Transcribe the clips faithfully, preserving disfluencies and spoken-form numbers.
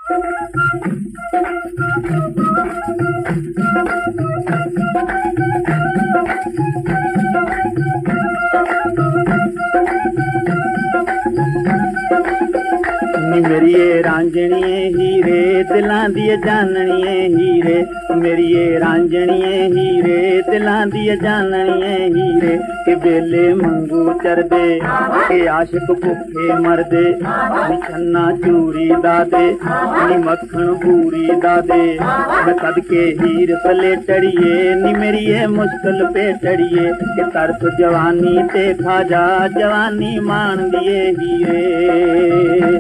मेरिये रांझणिये हीरे दिलां दी जानणिये हीरे मेरिये रांझणिये हीरे दिलां दी जानणिये हीरे के बेले मंगू चरदे के आशिक भुखे मरदे नी छन्ना चूरी दादे नी मक्खन पूरी दादे मैं कद के हीर पले चढ़िए नी मेरिये मुश्किल पे चढ़िए के तरस जवानी ते खा जा जवानी मान दिए हीरे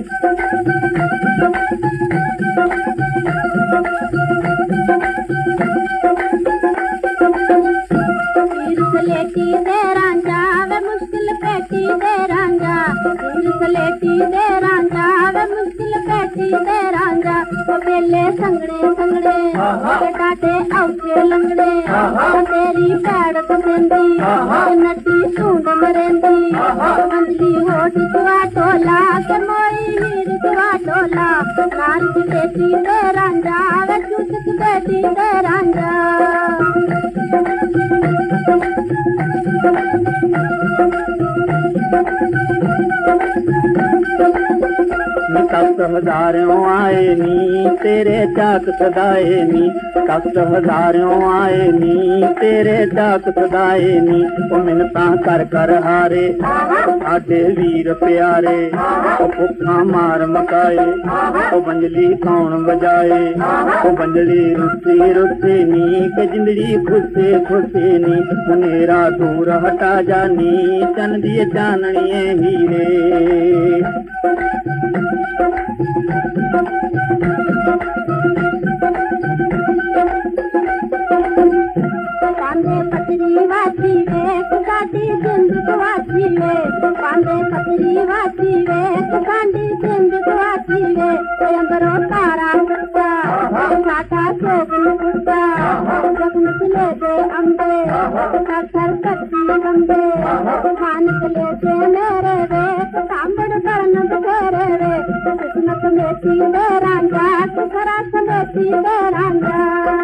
सलेटी दे रांझा वे मुश्किल पेटी दे रांझा सलेटी दे रांझा वे मुश्किल पेटी दे रांझा बेले संगड़े संगड़े डाटे औखे लंगड़े तेरी पैड़ कसेंदी नटी सूंड मरेंदी अंजली होठ दुआ टोला के मोई हीर दुआ टोला नार की बेटी दे रांझा वे चूस की बेटी दे रांझा कष्ट हजारों आए नी तेरे चाक सदाए नी कष्ट हजारों आए नी तेरे चाक सदाए नी ओ मिन्नतां कर कर हारे साडे वीर प्यारे ओ भुखा मार मकाए ओ बंजली कौन बजाए ओ बंजली रुसी रुसी नी के जिंदड़ी खुशे खुशे नी मनेरा दूर हटा जानी चन दिए जाननिए हीरे पांडे पतरी वाची वे कुसाटी जिंद कुवाची वे पांडे पतरी वाची वे कुसाटी जिंद कुवाची वे अंदरो तारा कुत्ता साटा सोगन कुत्ता जगन चले दे अंबे सर कच्ची बंबे खान चले दे मेरे वे सांबड़ करन तेरे वे किस्मत मेटी दे रांझा सुखरा समेटी दे रांझा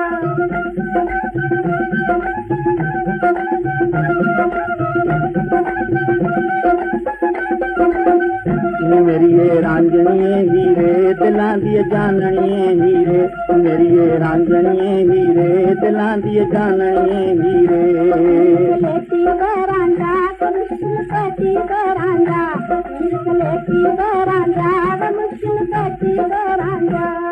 मेरिये रांझणिये हीरे दिलां दी जानणिये हीरे मेरिये रांझणिये हीरे दिलां दी जानणिये हीरे लेटी दे रांझा मुश्किल पेटी दे रांझा लेटी दे रांझा मुश्किल पेटी दे रांझा